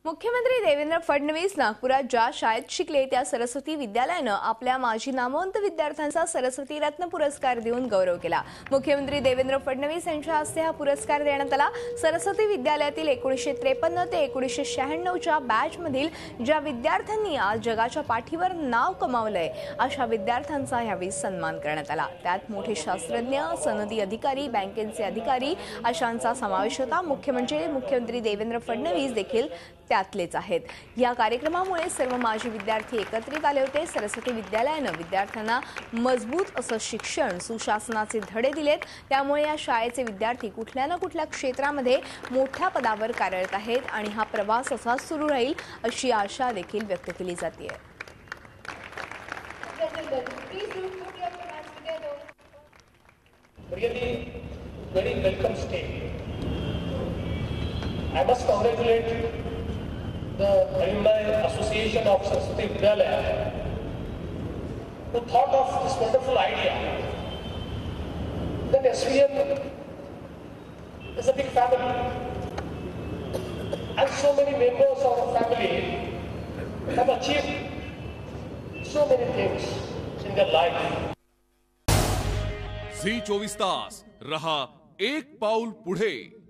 मुख्यमंत्री देवेंद्र फडणवीस नागपुरात ज्या शाळेत शिकले त्या सरस्वती विद्यालयानं आपल्या माजी नामवंत विद्यार्थ्यांचा सरस्वती रत्न पुरस्कार देऊन गौरव केला। मुख्यमंत्री देवेंद्र फडणवीस यांच्या हस्ते हा पुरस्कार देण्यात आला। सरस्वती विद्यालयातील 1953 ते 1996 च्या बॅचमधील ज्या विद्यार्थ्यांनी आज जगाच्या पाठीवर नाव कमावलंय अशा विद्यार्थ्यांचा यावेळी सन्मान करण्यात आला। त्यात मोठे शास्त्रज्ञ, सनदी अधिकारी, बँकेचे अधिकारी अशांचा समावेश होता। मुख्यमंत्री देवेंद्र फडणवीस देखील त्यातलेच आहेत। या कार्यक्रमामुळे सर्व माजी विद्यार्थी एकत्रित आले होते। सरस्वती विद्यालयानं विद्यार्थ्यांना मजबूत असं शिक्षण, सुशासनाचे धडे दिलेत। त्यामुळे या शाळेचे विद्यार्थी कुठल्या ना कुठल्या क्षेत्रामध्ये मोठ्या पदावर कार्यरत आहेत आणि हा प्रवास असाच सुरू राहील अशी आशा देखील व्यक्त केली जाते। Very welcome stay. I must congratulate the Alumni Association of Saraswati Vidyalaya who thought of this wonderful idea that SVM is a big family and so many members of the family have achieved so many things in their life. Zee 24 Taas रहा एक पाऊल पुढे।